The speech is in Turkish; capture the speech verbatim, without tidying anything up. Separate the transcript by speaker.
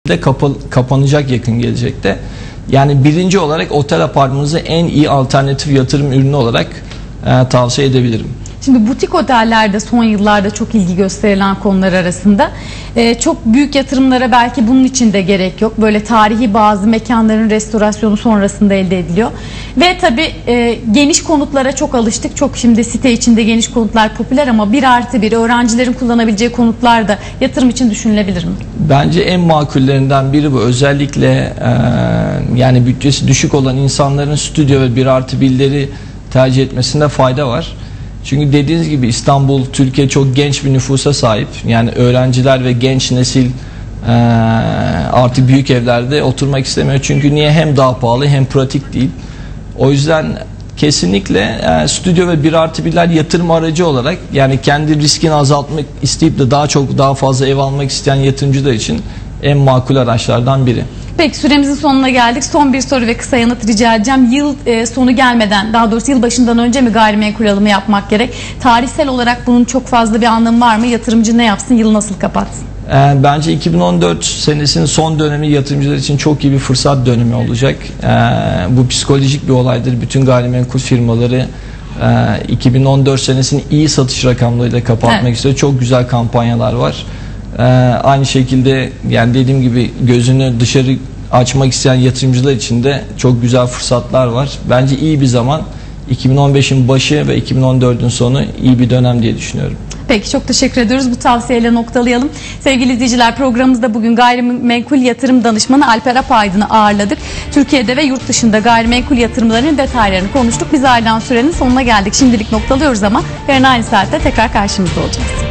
Speaker 1: de kapan kapanacak yakın gelecekte. Yani birinci olarak otel apartmanınızı en iyi alternatif yatırım ürünü olarak e, tavsiye edebilirim.
Speaker 2: Şimdi butik otellerde son yıllarda çok ilgi gösterilen konular arasında. Ee, çok büyük yatırımlara belki bunun için de gerek yok. Böyle tarihi bazı mekanların restorasyonu sonrasında elde ediliyor. Ve tabii e, geniş konutlara çok alıştık. Çok şimdi site içinde geniş konutlar popüler ama bir artı bir öğrencilerin kullanabileceği konutlar da yatırım için düşünülebilir mi?
Speaker 1: Bence en makullerinden biri bu. Özellikle e, yani bütçesi düşük olan insanların stüdyo ve bir artı birleri tercih etmesinde fayda var. Çünkü dediğiniz gibi İstanbul, Türkiye çok genç bir nüfusa sahip. Yani öğrenciler ve genç nesil e, artık büyük evlerde oturmak istemiyor. Çünkü niye? Hem daha pahalı hem pratik değil. O yüzden kesinlikle e, stüdyo ve bir artı birler yatırım aracı olarak, yani kendi riskini azaltmak isteyip de daha çok daha fazla ev almak isteyen yatırımcılar için en makul araçlardan biri.
Speaker 2: Peki süremizin sonuna geldik. Son bir soru ve kısa yanıt rica edeceğim. Yıl e, sonu gelmeden, daha doğrusu yılbaşından önce mi gayrimenkul alımı yapmak gerek? Tarihsel olarak bunun çok fazla bir anlamı var mı? Yatırımcı ne yapsın? Yılı nasıl kapatsın?
Speaker 1: E, bence iki bin on dört senesinin son dönemi yatırımcılar için çok iyi bir fırsat dönemi olacak. E, bu psikolojik bir olaydır. Bütün gayrimenkul firmaları e, iki bin on dört senesini iyi satış rakamlarıyla kapatmak evet. istiyor. Çok güzel kampanyalar var. Ee, aynı şekilde yani dediğim gibi gözünü dışarı açmak isteyen yatırımcılar için de çok güzel fırsatlar var. Bence iyi bir zaman. iki bin on beşin başı ve iki bin on dördün sonu iyi bir dönem diye düşünüyorum.
Speaker 2: Peki, çok teşekkür ediyoruz. Bu tavsiyeyle noktalayalım. Sevgili izleyiciler, programımızda bugün gayrimenkul yatırım danışmanı Alper Apaydın'ı ağırladık. Türkiye'de ve yurt dışında gayrimenkul yatırımlarının detaylarını konuştuk. Biz ayrılan sürenin sonuna geldik. Şimdilik noktalıyoruz ama yarın aynı saatte tekrar karşınızda olacağız.